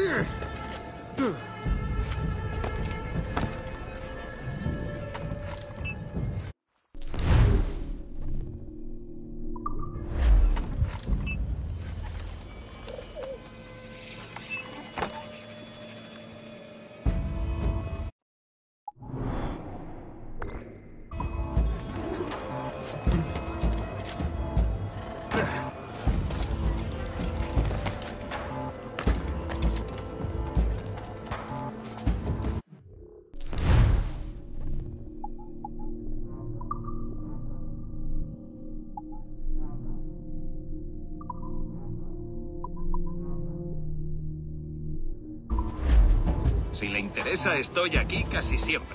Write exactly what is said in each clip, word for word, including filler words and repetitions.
Si le interesa, estoy aquí casi siempre.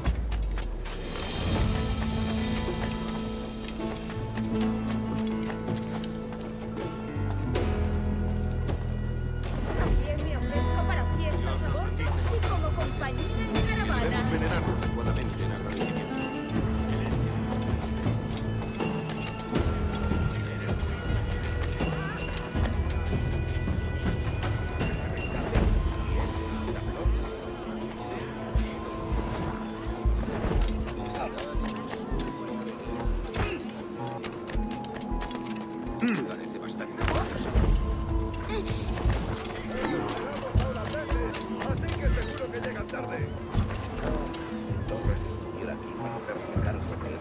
También me ofrezco para fiestas a bordo y como compañía de caravana. Debemos venerarlo adecuadamente en agradecimiento. Parece bastante. Así que seguro que llegan tarde. Entonces, ir aquí para perjudicar su papel.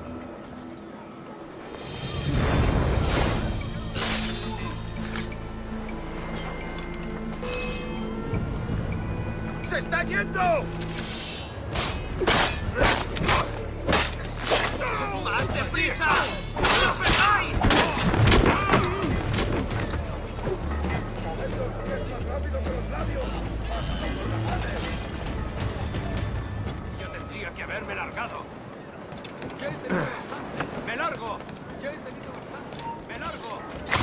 ¡Se está yendo! ¡Más deprisa! ¡No pegáis! Yo tendría que haberme largado. ¡Me largo! Ya he tenido bastante. ¡Me largo!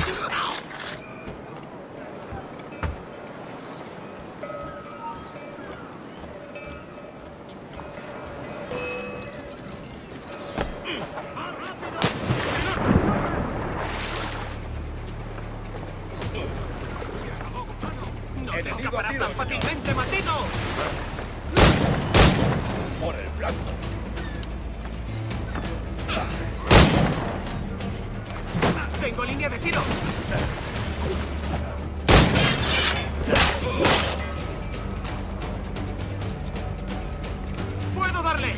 ¡No te escaparás tan fácilmente, maldito! Por el blanco. ¡Tengo línea de tiro! ¡Puedo darle!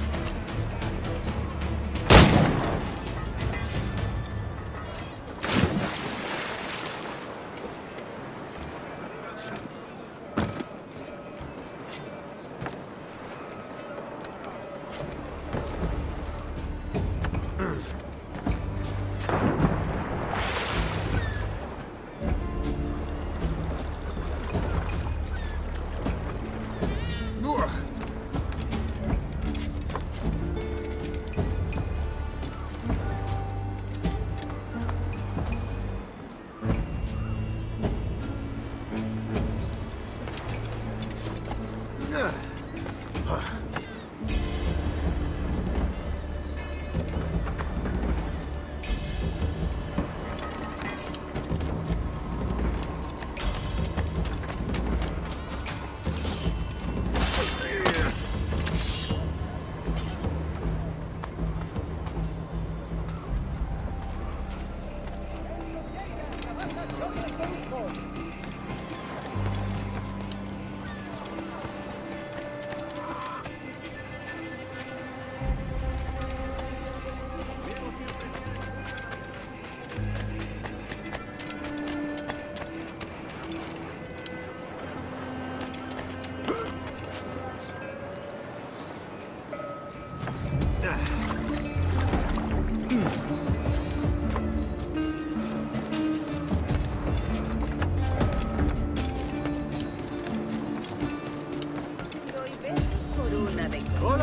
Doy besos por una de ellas. ¡Hola!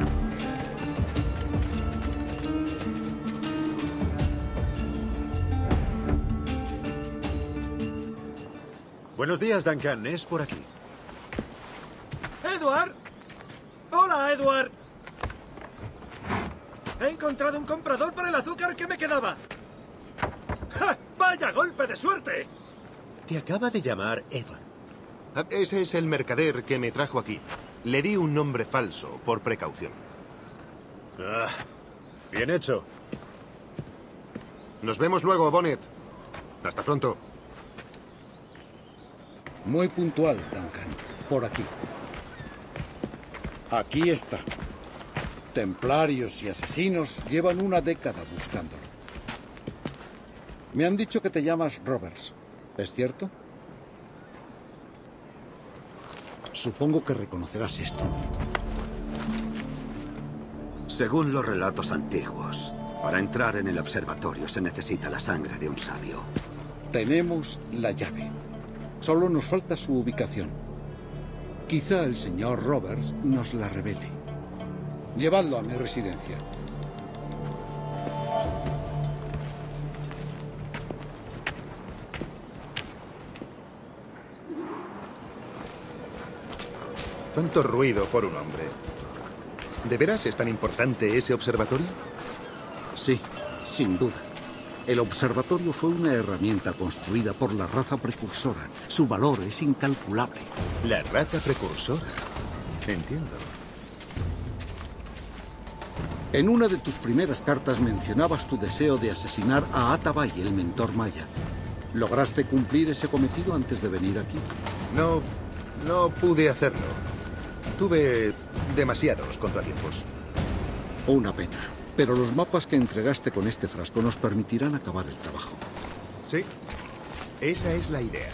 Buenos días, Duncan. Es por aquí. ¡Edward! ¡Hola, Edward! He encontrado un comprador para el azúcar que me quedaba. ¡Ja! ¡Vaya golpe de suerte! Te acaba de llamar Edward. Ah, ese es el mercader que me trajo aquí. Le di un nombre falso, por precaución. Ah, bien hecho. Nos vemos luego, Bonnet. Hasta pronto. Muy puntual, Duncan. Por aquí. Aquí está. Templarios y asesinos llevan una década buscándolo. Me han dicho que te llamas Roberts. ¿Es cierto? Supongo que reconocerás esto. Según los relatos antiguos, para entrar en el observatorio se necesita la sangre de un sabio. Tenemos la llave. Solo nos falta su ubicación. Quizá el señor Roberts nos la revele. Llevadlo a mi residencia. Tanto ruido por un hombre. ¿De veras es tan importante ese observatorio? Sí, sin duda. El observatorio fue una herramienta construida por la raza precursora. Su valor es incalculable. La raza precursora. Entiendo. En una de tus primeras cartas mencionabas tu deseo de asesinar a Atabay, el mentor maya. ¿Lograste cumplir ese cometido antes de venir aquí? No, no pude hacerlo. Tuve demasiados contratiempos. Una pena. Pero los mapas que entregaste con este frasco nos permitirán acabar el trabajo. Sí, esa es la idea.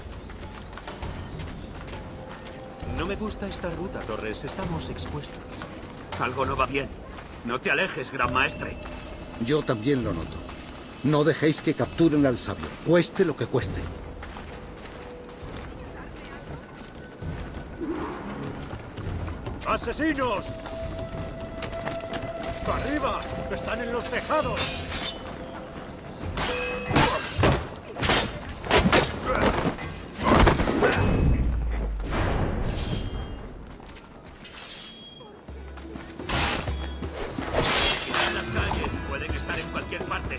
No me gusta esta ruta, Torres. Estamos expuestos. Algo no va bien. No te alejes, gran maestre. Yo también lo noto. No dejéis que capturen al sabio, cueste lo que cueste. ¡Asesinos! ¡Arriba! ¡Están en los tejados! En las calles pueden estar en cualquier parte.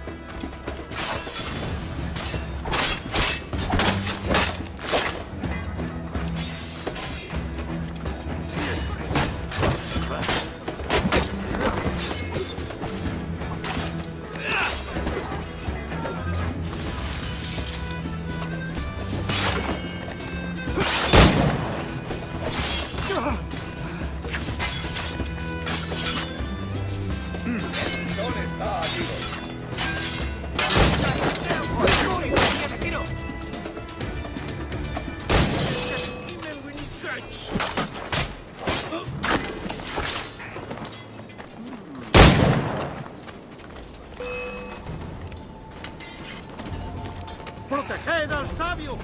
¡Proteged al sabio!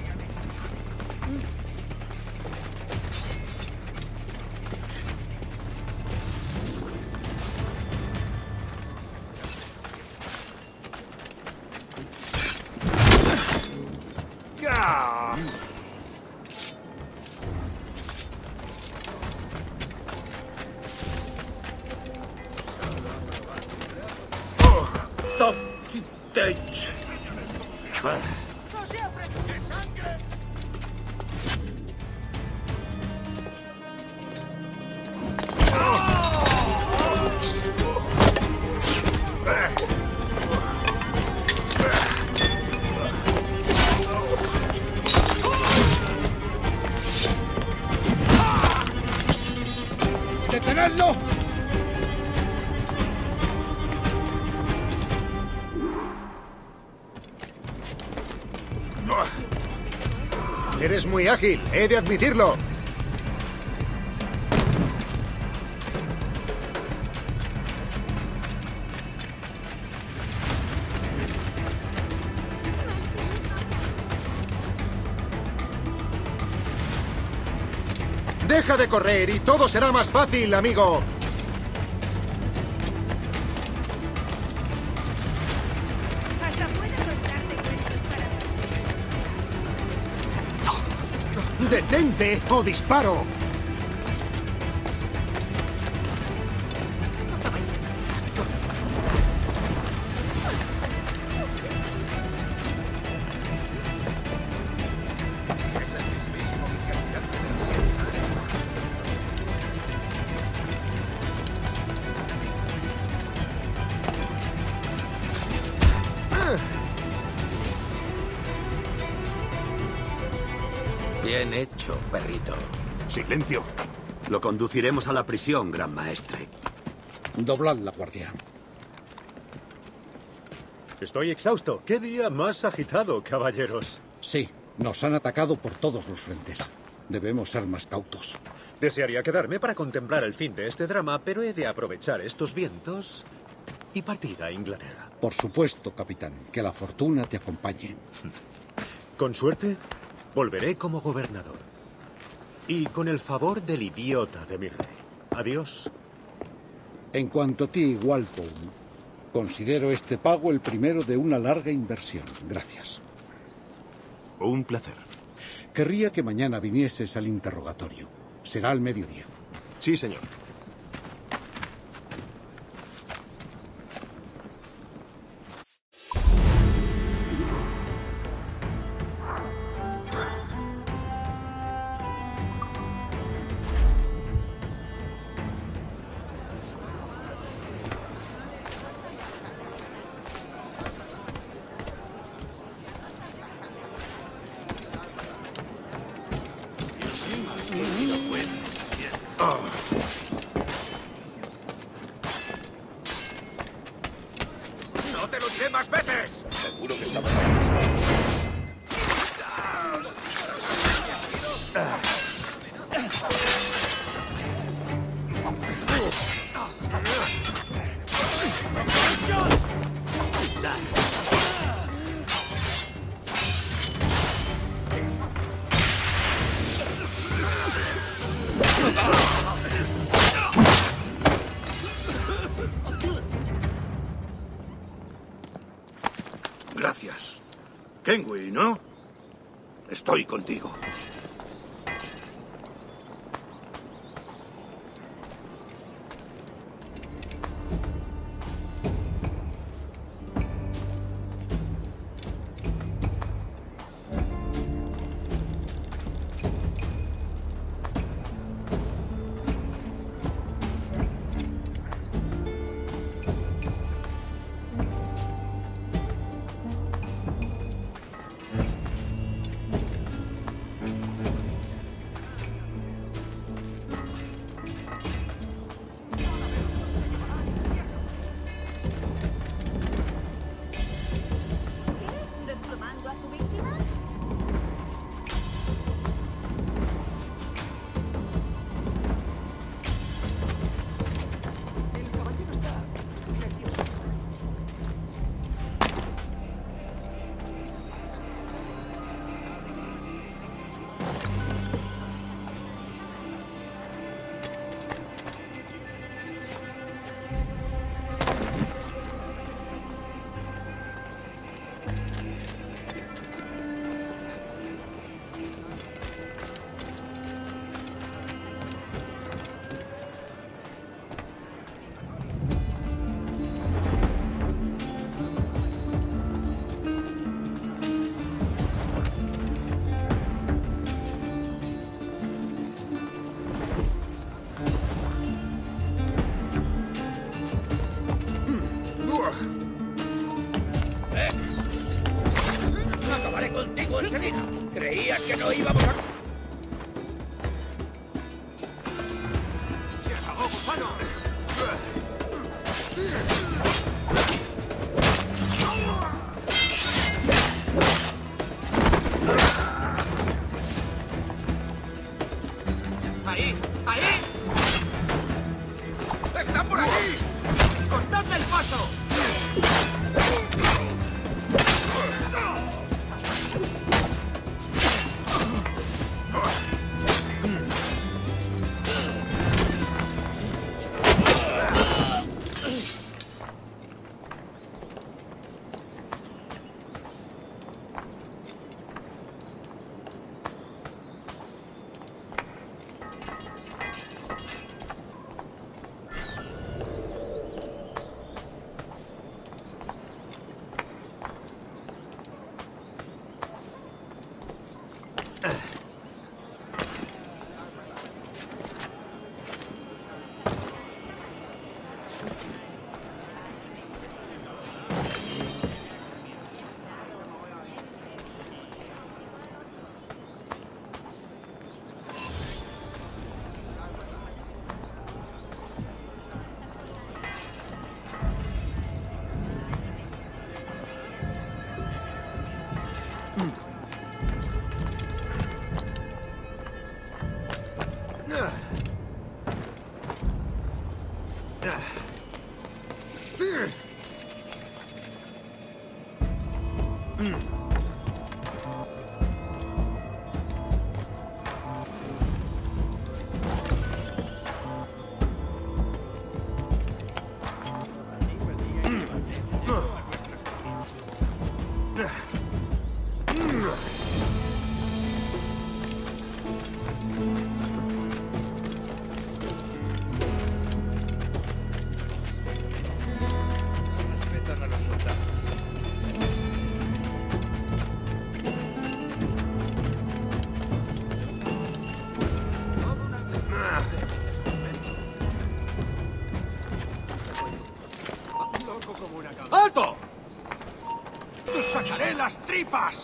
¡Detenedlo! Eres muy ágil, he de admitirlo. Deja de correr y todo será más fácil, amigo. Hasta puedo soltarte cuentos para... ¡Detente o disparo! Es el mismísimo Guillermo. Bien hecho, perrito. ¡Silencio! Lo conduciremos a la prisión, gran maestre. Doblad la guardia. Estoy exhausto. ¿Qué día más agitado, caballeros? Sí, nos han atacado por todos los frentes. Debemos ser más cautos. Desearía quedarme para contemplar el fin de este drama, pero he de aprovechar estos vientos y partir a Inglaterra. Por supuesto, capitán. Que la fortuna te acompañe. Con suerte, volveré como gobernador. Y con el favor del idiota de mi rey. Adiós. En cuanto a ti, Walpole, considero este pago el primero de una larga inversión. Gracias. Un placer. Querría que mañana vinieses al interrogatorio. Será al mediodía. Sí, señor. ¡No te lo diré más veces! Seguro que estaba... Gracias. Kenway, ¿no? Estoy contigo. ¿Desplomando a su víctima? El caballero está nervioso. Acabaré contigo enseguida. Creías que no íbamos a... ¡Se acabó, gusano! ¡Ahí! ¡Ahí! ¡Están por aquí! ¡Cortadme el paso! Respetan a los soldados. ¡Alto! ¡Te sacaré las tripas!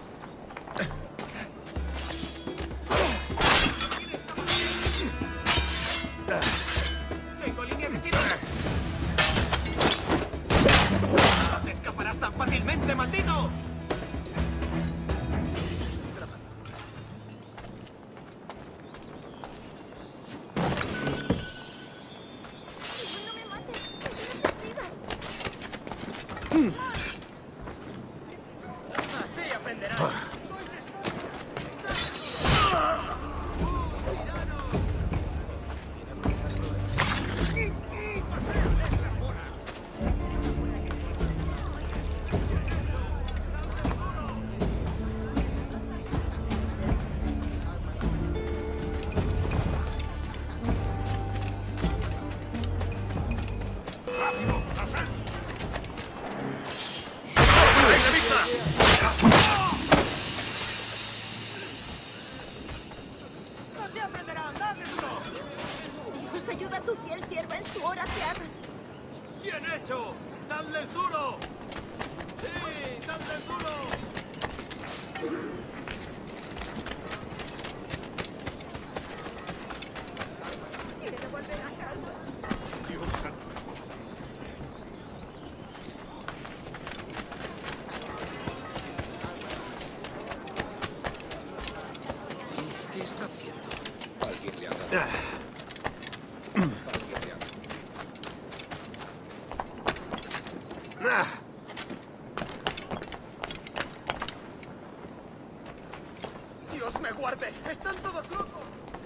¡Tengo línea de tiro! ¡No te escaparás tan fácilmente, maldito! No me mates. Así aprenderás. ¡Así aprenderás! ¡Dale duro! Dios, ayuda a tu fiel sierva en su hora ciega. ¡Bien hecho! ¡Dadle duro! ¡Sí! ¡Dadle duro! Quiero volver a casa. ¿Qué está haciendo? Alguien le ha dado. Alguien le ha dado. ¡Dios me guarde! ¡Están todos locos!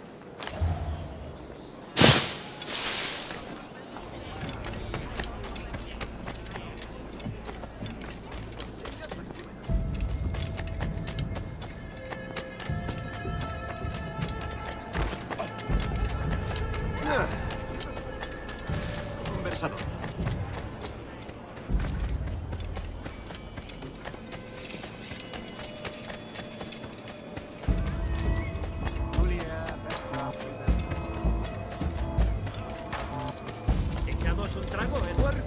Conversador. ¿Echamos un trago, Edward?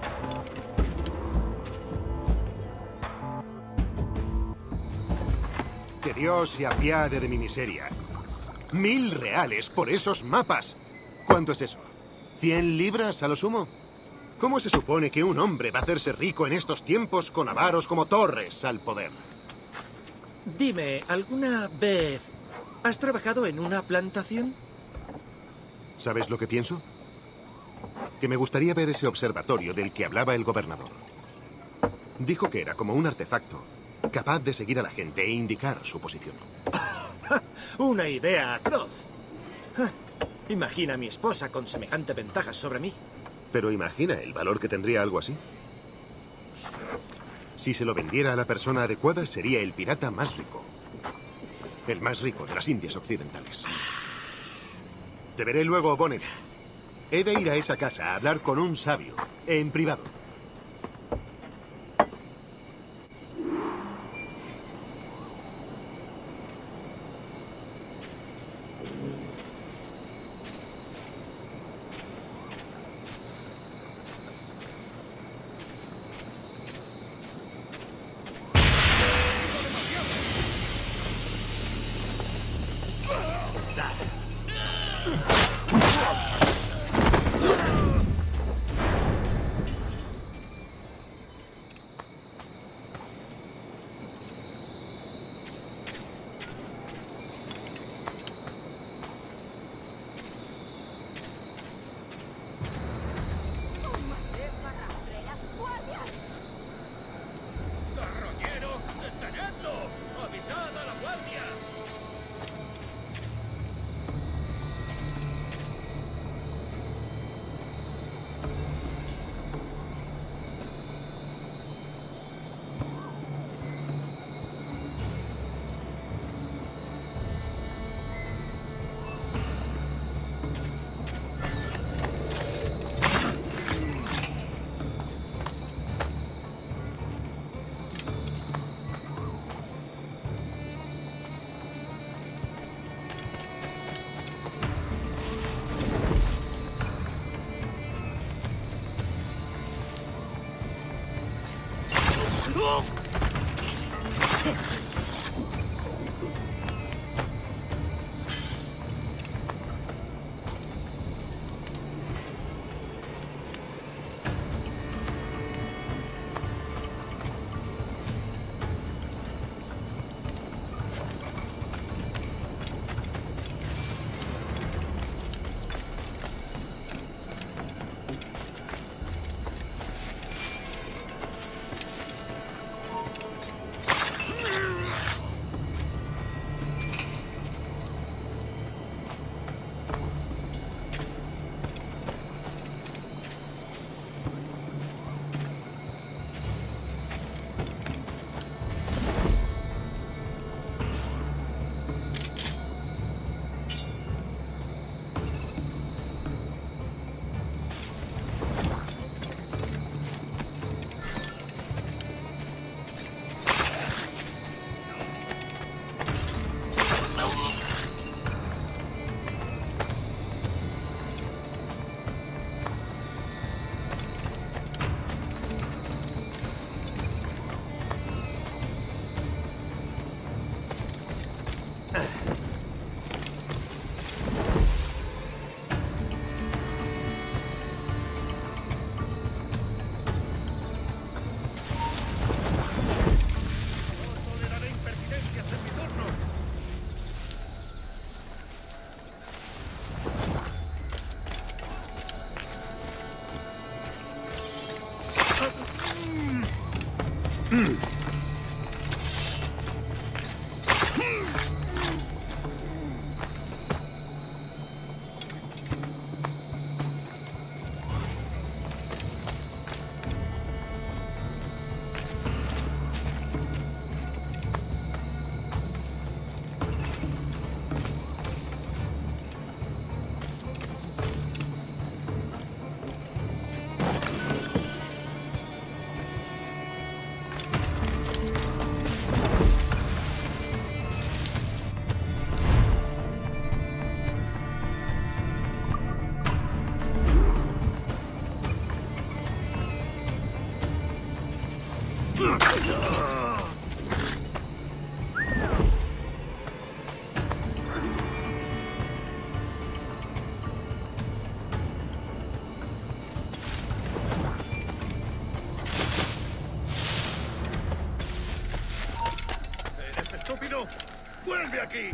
Que Dios se apiade de mi miseria. Mil reales por esos mapas. ¿Cuánto es eso? ¿Cien libras a lo sumo? ¿Cómo se supone que un hombre va a hacerse rico en estos tiempos con avaros como Torres al poder? Dime, ¿alguna vez has trabajado en una plantación? ¿Sabes lo que pienso? Que me gustaría ver ese observatorio del que hablaba el gobernador. Dijo que era como un artefacto, capaz de seguir a la gente e indicar su posición. Una idea atroz. Ja, imagina a mi esposa con semejante ventaja sobre mí. Pero imagina el valor que tendría algo así. Si se lo vendiera a la persona adecuada, sería el pirata más rico. El más rico de las Indias Occidentales. Te veré luego, Bonnet. He de ir a esa casa a hablar con un sabio, en privado. ¡Estúpido! ¡Vuelve aquí!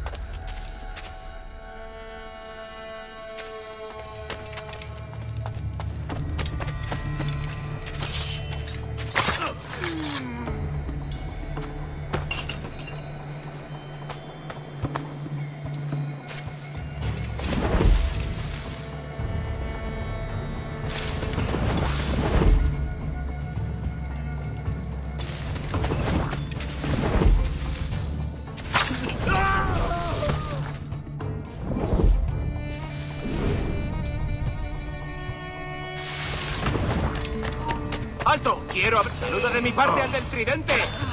¡Alto! ¡Quiero abrir! ¡Saluda de mi parte al del tridente!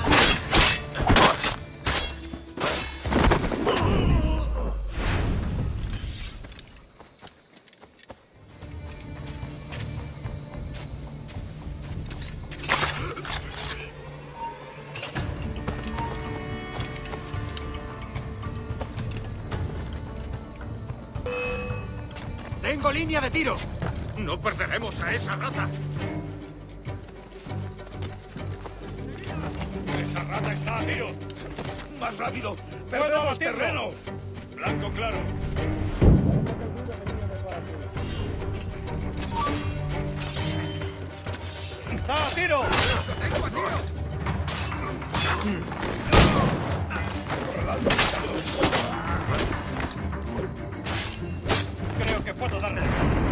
¡Tengo línea de tiro! ¡No perderemos a esa rata! ¡Esa rata está a tiro! ¡Más rápido! ¡Perdemos terreno! Blanco claro. ¡Está a tiro! ¡Tengo a tiro! Creo que puedo darle.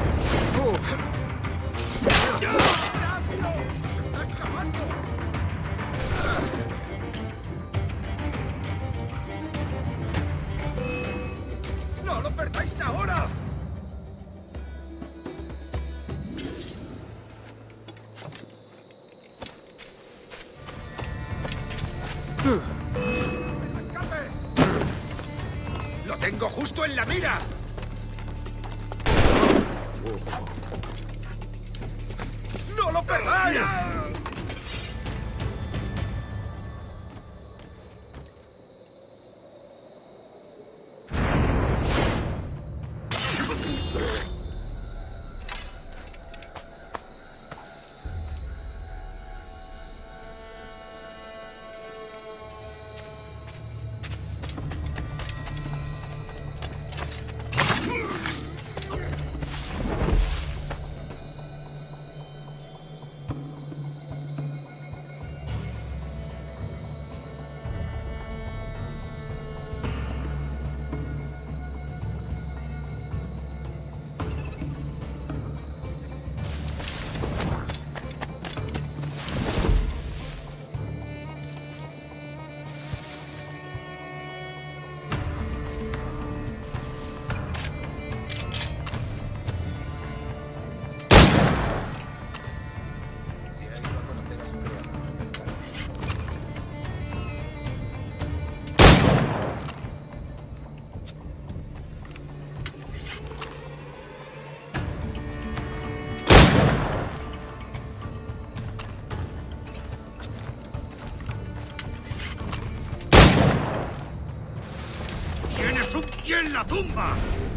¡No lo perdáis ahora! ¡Lo tengo justo en la mira! ¡No lo perdáis! ¡Tenemos un pie en la tumba!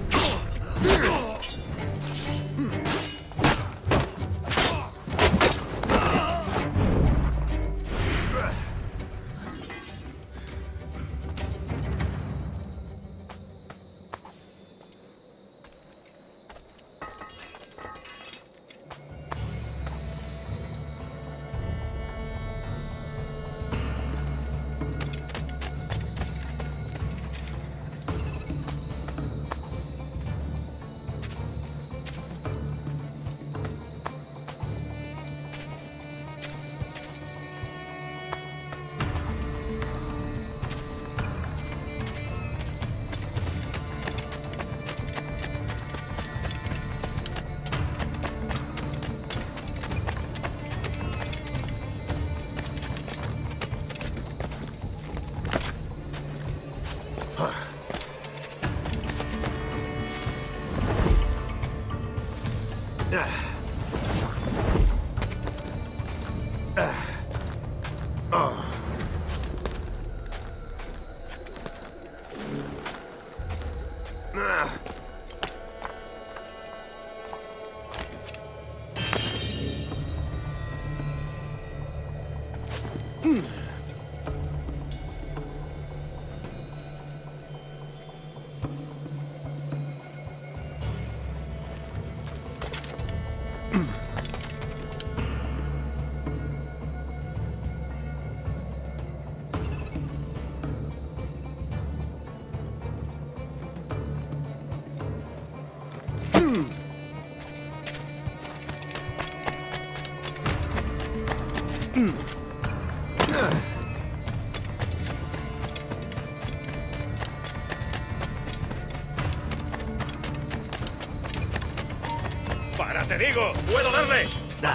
¡Para, te digo! ¡Puedo darle!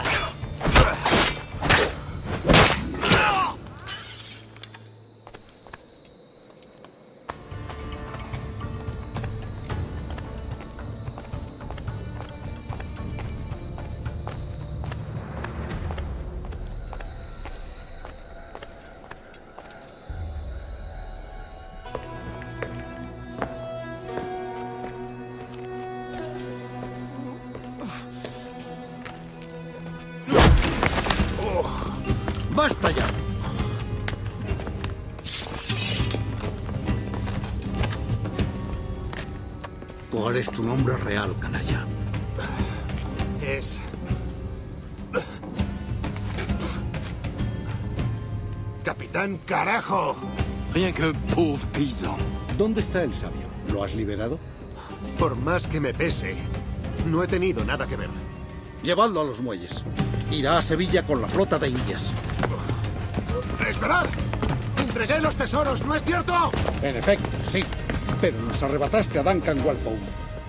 ¡Basta ya! ¿Cuál es tu nombre real, canalla? Es... Capitán Carajo. Rien que pauvre paysan. ¿Dónde está el sabio? ¿Lo has liberado? Por más que me pese, no he tenido nada que ver. Llevadlo a los muelles. Irá a Sevilla con la flota de indias. ¡Esperad! ¡Entregué los tesoros, ¿no es cierto? En efecto, sí. Pero nos arrebataste a Duncan Walpole.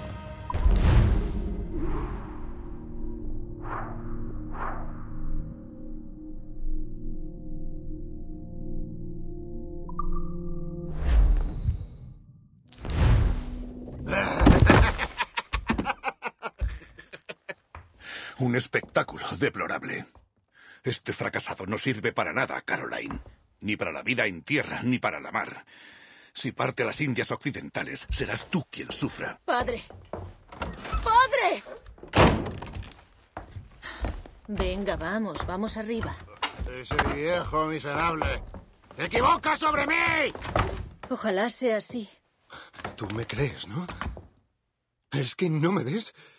Un espectáculo deplorable. Este fracasado no sirve para nada, Caroline. Ni para la vida en tierra, ni para la mar. Si parte a las Indias Occidentales, serás tú quien sufra. ¡Padre! ¡Padre! Venga, vamos, vamos arriba. Ese viejo miserable. ¡Te equivocas sobre mí! Ojalá sea así. Tú me crees, ¿no? ¿Es que no me ves?